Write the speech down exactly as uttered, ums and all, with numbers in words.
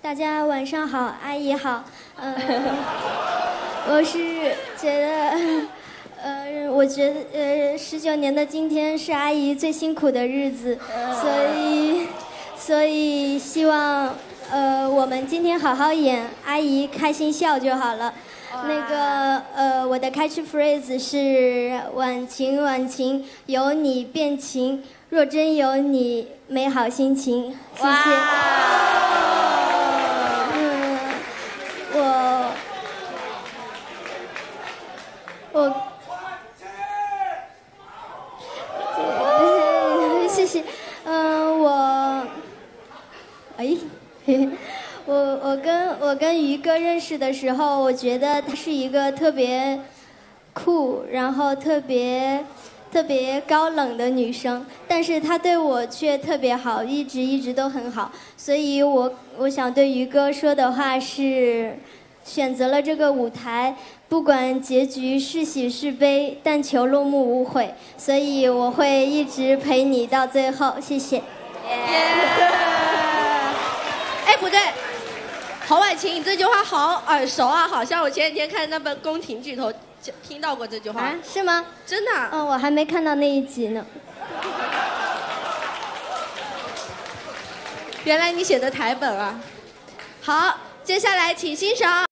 大家晚上好，阿姨好。嗯、呃，我是觉得，呃，我觉得，呃，十九年的今天是阿姨最辛苦的日子，所以，所以希望，呃，我们今天好好演，阿姨开心笑就好了。那个，呃，我的开句 phrase 是晚晴晚晴，有你变晴，若真有你，美好心情。谢谢。嗯，我，我，谢谢。嗯，我，哎。我我跟我跟于哥认识的时候，我觉得他是一个特别酷，然后特别特别高冷的女生，但是他对我却特别好，一直一直都很好。所以我我想对于哥说的话是，选择了这个舞台，不管结局是喜是悲，但求落幕无悔。所以我会一直陪你到最后，谢谢。 Yeah. 哎，不对。侯婉晴，你这句话好耳熟啊，好像我前几天看那本宫廷剧头听到过这句话。 啊，是吗？ 真的？ 嗯，我还没看到那一集呢。 原来你写的台本啊。好，接下来请欣赏。